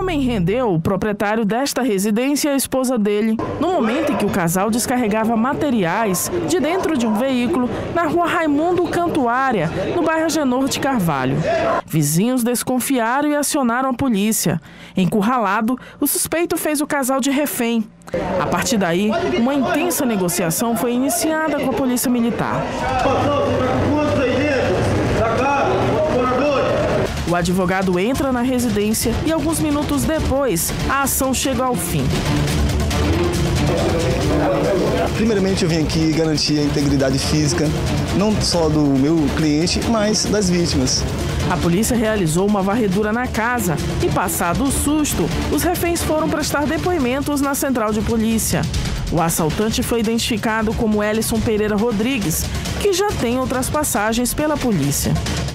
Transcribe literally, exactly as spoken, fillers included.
homem rendeu o proprietário desta residência e a esposa dele, no momento em que o casal descarregava materiais de dentro de um veículo na rua Raimundo Cantuária, no bairro Agenor de Carvalho. Vizinhos desconfiaram e acionaram a polícia. Encurralado, o suspeito fez o casal de refém. A partir daí, uma intensa negociação foi iniciada com a polícia militar. O advogado entra na residência e, alguns minutos depois, a ação chega ao fim. Primeiramente, eu vim aqui garantir a integridade física, não só do meu cliente, mas das vítimas. A polícia realizou uma varredura na casa e, passado o susto, os reféns foram prestar depoimentos na central de polícia. O assaltante foi identificado como Elison Pereira Rodrigues, que já tem outras passagens pela polícia.